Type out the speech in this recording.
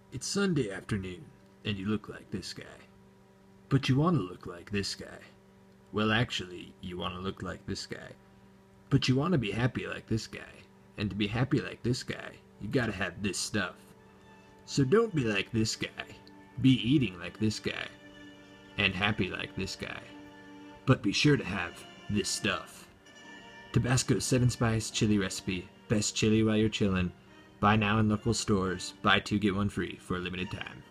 It's Sunday afternoon, and you look like this guy. But you want to look like this guy. Well, actually, you want to look like this guy. But you want to be happy like this guy. And to be happy like this guy, you gotta have this stuff. So don't be like this guy. Be eating like this guy. And happy like this guy. But be sure to have this stuff. Tabasco 7-spice chili recipe. Best chili while you're chillin'. Buy now in local stores. Buy 2 get 1 free for a limited time.